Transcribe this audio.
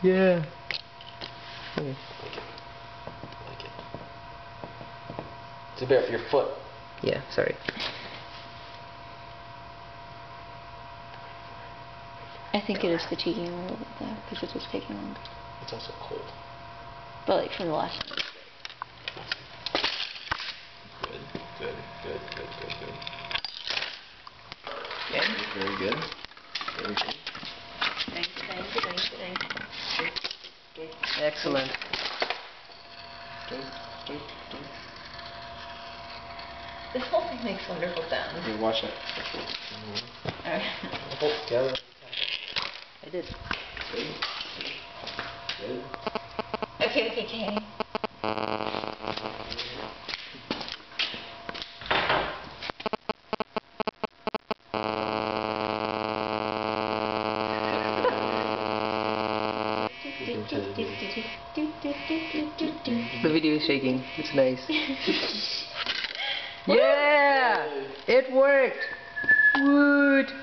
Yeah. Okay. Like it. It's a bear for your foot. Yeah, sorry. I think it is fatiguing a little bit though, because it's just taking longer. It's also cold. But like from the last time. Good. Yeah. Very good. Very good. Thank you. Excellent. This whole thing makes wonderful sounds. Okay, watch it. Alright. Hold together. I did. Good. Okay. The video is shaking. It's nice. Yeah! It worked! Woot!